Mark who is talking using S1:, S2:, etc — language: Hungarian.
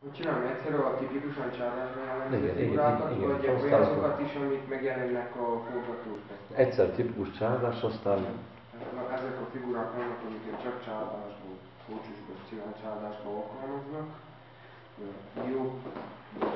S1: Csinálni egyszerű a tipikusan családban jellemző
S2: Igen,
S1: figurákat,
S2: igen,
S1: vagy
S2: aztán
S1: olyanokat is, amik megjelennek a forgatósban?
S2: egyszer tipikus családás, aztán
S1: Ezek a figurák vannak, amiket csak családásban, kócsusban, családásban alkalmaznak. Jó,